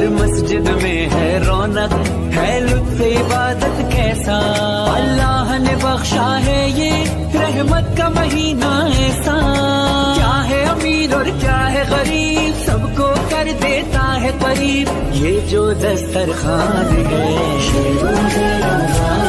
हर मस्जिद में है रौनक, है लुत्फ़ इबादत कैसा। अल्लाह ने बख्शा है ये रहमत का महीना ऐसा। क्या है अमीर और क्या है गरीब, सबको कर देता है करीब। ये जो दस्तरखान है,